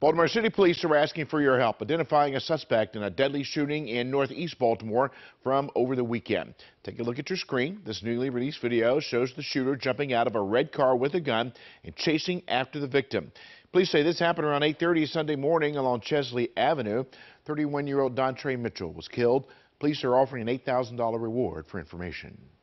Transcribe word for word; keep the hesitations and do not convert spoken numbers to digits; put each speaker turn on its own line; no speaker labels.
Baltimore City Police are asking for your help identifying a suspect in a deadly shooting in Northeast Baltimore from over the weekend. Take a look at your screen. This newly released video shows the shooter jumping out of a red car with a gun and chasing after the victim. Police say this happened around eight thirty Sunday morning along Chesley Avenue. thirty-one-year-old Dontre Mitchell was killed. Police are offering an eight thousand dollar reward for information.